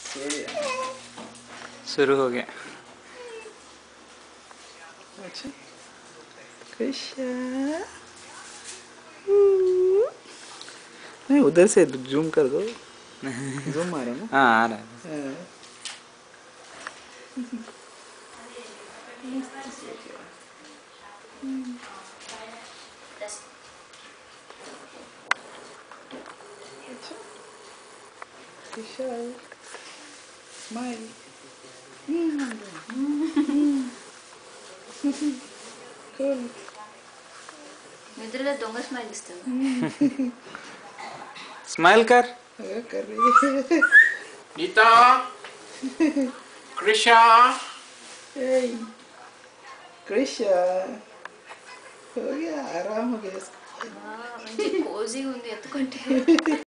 शुरू हो गया। अच्छा कृष्णा नहीं उधर से जूम कर दो। जूम आ रहा है ना? हाँ आ रहा है। कृष्णा स्माइल। cool. निद्रला दोंगा स्माइल इस्ताव स्माइल कर। कर रही है। नीता कृषा Hey, कृष्णा हो गया आराम हो गया इसका। మంచి కోజీగా ఉంది ఎత్తుకుంటే